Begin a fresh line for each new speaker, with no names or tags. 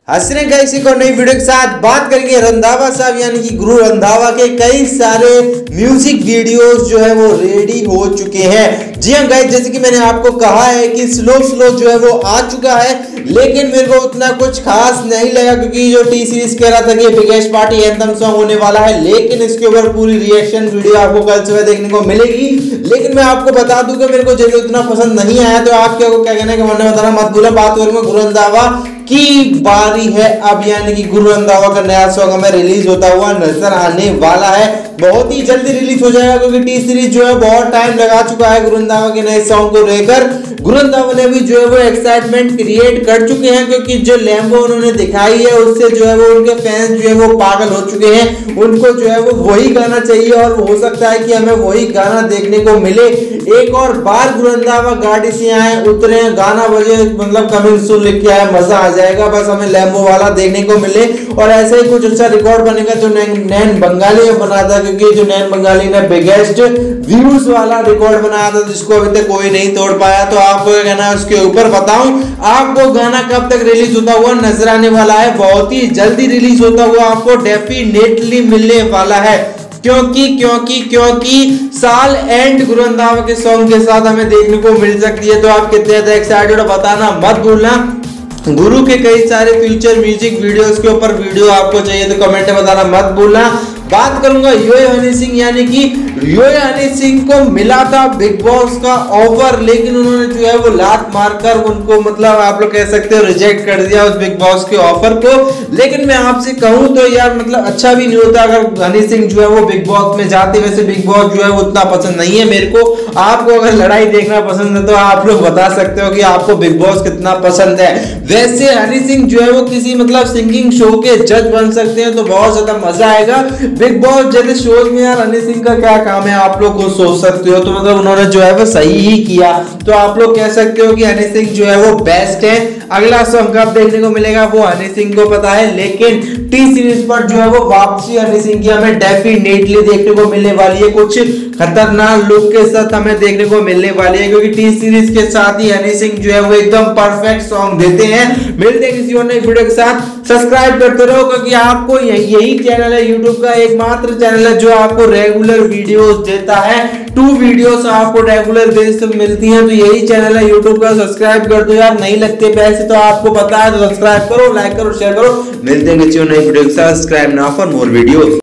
हंसने का इसी को नई वीडियो के साथ बात करेंगे रंधावा साहब यानी कि गुरु रंधावा के कई सारे म्यूजिक वीडियोस जो है वो रेडी हो चुके हैं। जी हाँ गाइस, जैसे कि मैंने आपको कहा है कि स्लो जो है वो आ चुका है, लेकिन मेरे को उतना कुछ खास नहीं लगा क्योंकि जो टी सीरीज कह रहा था कि बिगेस्ट पार्टी एंथम सॉन्ग होने वाला है, लेकिन इसके ऊपर पूरी रिएक्शन वीडियो आपको कल सुबह देखने को मिलेगी। लेकिन मैं आपको बता दूं कि मेरे को जल्दी उतना पसंद नहीं आया, तो आप क्या कहना है कि मैंने बताना मत भूलना। बात करूंगा गुरु रंधावा की बारी है अब, यानी कि गुरु रंधावा का नया सॉन्ग हमें रिलीज होता हुआ नजर आने वाला है। बहुत ही जल्दी रिलीज हो जाएगा क्योंकि टी सीरीज जो है बहुत टाइम लगा चुका है गुरु रंधावा के नए सॉन्ग को लेकर। गुरु रंधावा ने भी जो है वो एक्साइटमेंट क्रिएट कर चुके हैं क्योंकि जो लैम्बो उन्होंने दिखाई है उससे जो है वो उनके फैंस जो है वो पागल हो चुके हैं। उनको जो है वो वही गाना चाहिए और हो सकता है कि हमें वही गाना देखने को मिले। एक और बार गुरु रंधावा गाड़ी से आए, उतरे, गाना बजे, मतलब कमिंग सून लिख के आए, मजा आ जाएगा। बस हमें लैम्बो वाला देखने को मिले और ऐसे ही कुछ अच्छा रिकॉर्ड बनेगा जो नैन बंगाली ने बनाया था, क्योंकि जो नैन बंगाली ने बिगेस्ट व्यूज वाला रिकॉर्ड बनाया था जिसको अभी तक कोई नहीं तोड़ पाया। तो आपको क्या कहना है उसके ऊपर बताऊं। आपको गाना कब तक रिलीज होता हुआ नजर आने वाला है? बहुत ही जल्दी रिलीज होता हुआ आपको डेफिनेटली मिलने वाला है, क्योंकि साल एंड गुरु रंधावा के सॉन्ग के साथ हमें देखने को मिल सकती है। तो आप कितने ज्यादा एक्साइटेड हो बताना मत भूलना। गुरु के कई सारे फ्यूचर म्यूजिक वीडियोस के ऊपर वीडियो आपको चाहिए तो कमेंट में बताना मत भूलना। बात करूंगा योयो हनी सिंह, यानी कि योयो हनी सिंह को मिला था बिग बॉस का ऑफर, लेकिन उन्होंने जो है वो लात मारकर उनको, मतलब आप लोग कह सकते हो, रिजेक्ट कर दिया उस बिग बॉस के ऑफर को। लेकिन मैं आपसे कहूं तो यार मतलब अच्छा भी नहीं होता अगर हनी सिंह जो है वो बिग बॉस में जाते। वैसे बिग बॉस जो है वो उतना पसंद नहीं है मेरे को। आपको अगर लड़ाई देखना पसंद है तो आप लोग बता सकते हो कि आपको बिग बॉस कितना पसंद है। वैसे हनी सिंह जो है वो किसी मतलब सिंगिंग शो के जज बन सकते हैं तो बहुत ज्यादा मजा आएगा। बिग बॉस जैसे शोज में यार हनी सिंह का क्या काम है आप लोग खुद सोच सकते हो। तो मतलब उन्होंने जो है वो सही ही किया। तो आप लोग कह सकते हो कि हनी सिंह जो है वो बेस्ट है। अगला सॉन्ग कब देखने को मिलेगा वो हनी सिंह को पता है, लेकिन टी सीरीज पर जो है वो वापसी हनी सिंह की हमें डेफिनेटली देखने को मिलने वाली है। कुछ खतरनाक लुक के साथ हमें देखने को मिलने वाली है क्योंकि टी सीरीज के साथ ही हनी सिंह जो है वो एकदम परफेक्ट सॉन्ग देते हैं। मिलते हैं किसी और नई वीडियो के साथ। सब्सक्राइब करते रहो क्योंकि आपको यही चैनल है, यूट्यूब का एकमात्र चैनल है जो आपको रेगुलर वीडियोस देता है। 2 वीडियोस आपको रेगुलर बेसिस पे मिलती हैं, तो यही चैनल है यूट्यूब का। सब्सक्राइब कर दो यार, नहीं लगते पैसे तो आपको पता है, तो सब्सक्राइब करो, लाइक करो, शेयर करो। मिलते हैं किसी और नई वीडियो के साथ। Subscribe now for more videos.